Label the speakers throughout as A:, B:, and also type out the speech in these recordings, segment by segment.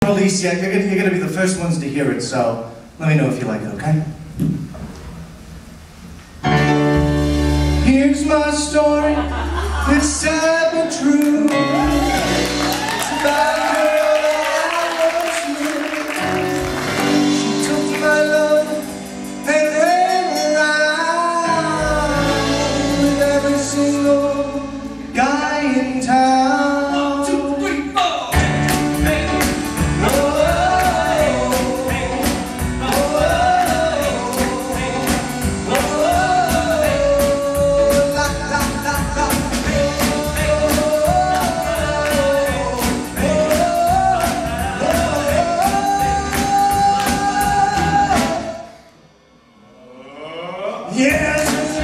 A: Release yet. You're gonna be the first ones to hear it, so let me know if you like it, okay? Here's my story, it's sad but true. It's about a girl that I once knew. She took my love and ran around with every single guy in town.
B: 1, 2, 3, 4.
A: Yes!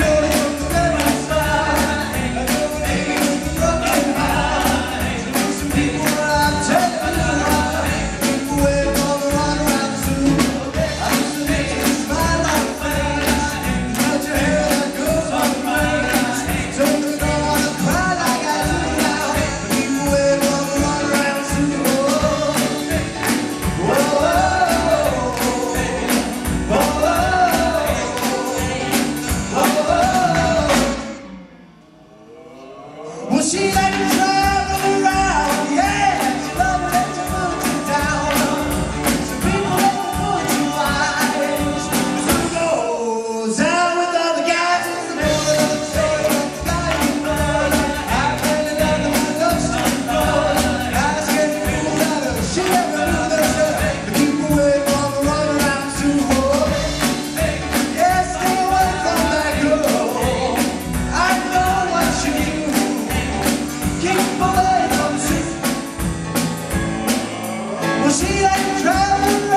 A: She let you travel around, yeah. She loved to let you put you down. Some people never put you wise. Some goes out with all the guys. The girl that story of the guy you know. I've been another one of those people. I was getting fools out of she never knew that stuff. To keep away from the runaround too. Yeah, stay away from that girl. I know what you do. Keep away from you. Well, she let you travel